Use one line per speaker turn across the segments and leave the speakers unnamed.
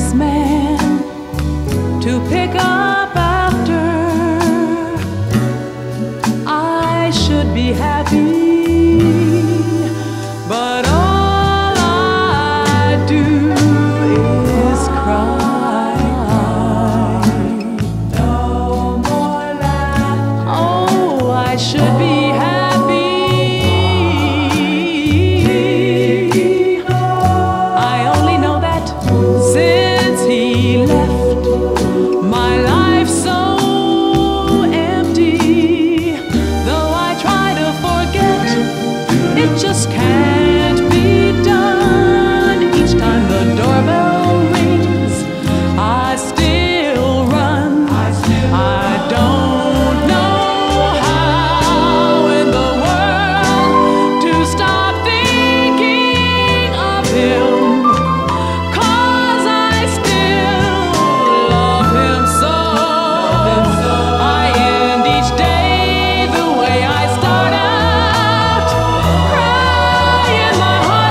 less man to pick up after. I should be happy, but all I do is cry. No more laughter. Oh, I should be happy. I only know that since he left, my life's so empty. Though I try to forget, it just can't be done. Each time the doorbell rings, I still run. I don't know how in the world to stop thinking of him, 'cause I still love him so. I end each day the way I start out, crying my heart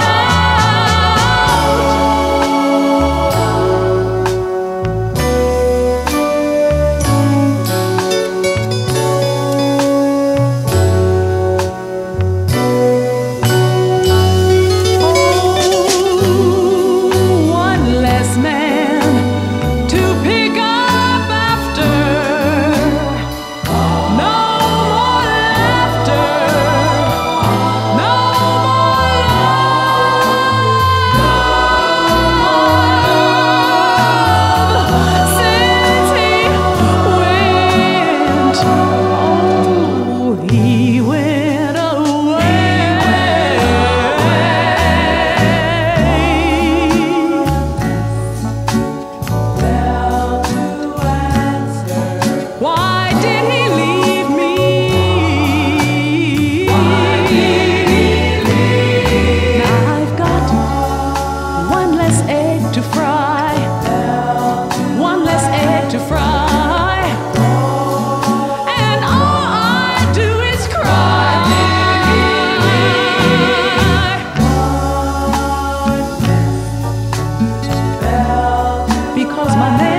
one less man to pick up after. No more laughter, no more love. Since he went, oh, he went away. Why did he leave me? Now I've got one less egg to fry, one less egg to fry, and all I do is cry. Because my man